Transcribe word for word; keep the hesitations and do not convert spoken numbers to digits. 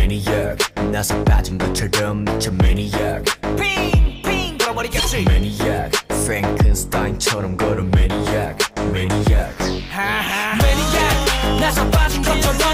maniac 나서 빠진 것처럼 미쳐 maniac 핑핑 돌아버리겠지 maniac 프랭켄스타인처럼 걸어 maniac maniac maniac 나서 빠진 것처럼